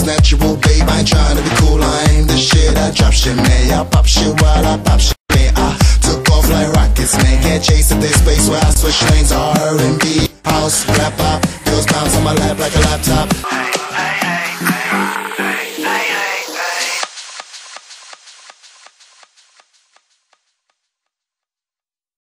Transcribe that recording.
natural, babe. I ain't trying to be cool, I aim the shit. I drop shit, man. I pop shit while I pop shit, man. I took off like rockets, man. Can't chase at this space where I switch lanes. R&B, house, rap, pop. Girls bounce on my lap like a laptop.